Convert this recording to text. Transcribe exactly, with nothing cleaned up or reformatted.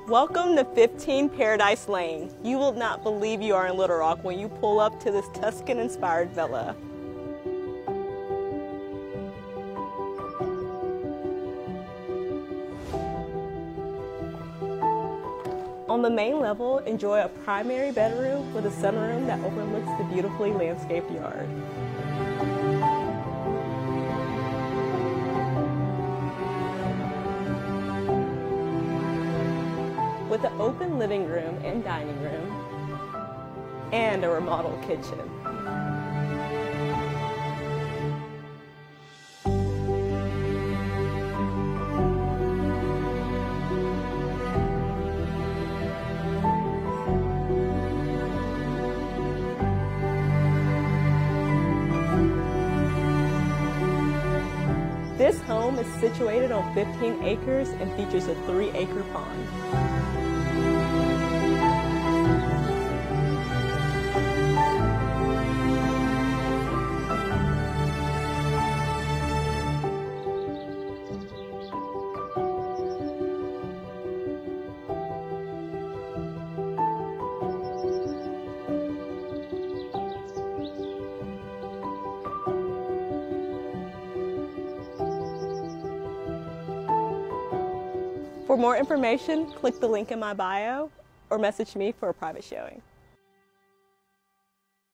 Welcome to fifteen Paradise Lane. You will not believe you are in Little Rock when you pull up to this Tuscan-inspired villa. On the main level, enjoy a primary bedroom with a sunroom that overlooks the beautifully landscaped yard. With an open living room and dining room, and a remodeled kitchen. This home is situated on fifteen acres and features a three acre pond. For more information, click the link in my bio or message me for a private showing.